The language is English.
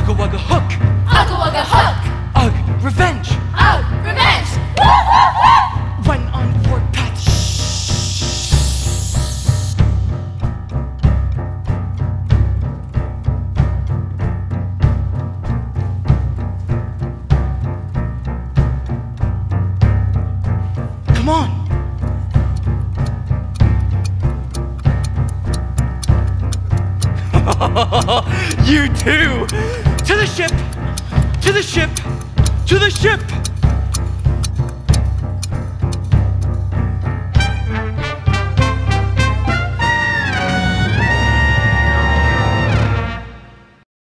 Ugga wugga hook. Ugga wugga hook. Ugg, revenge. Ugh, revenge. Woo, woo, woo. Went on warpath. Come on. You too. To the ship. To the ship. To the ship.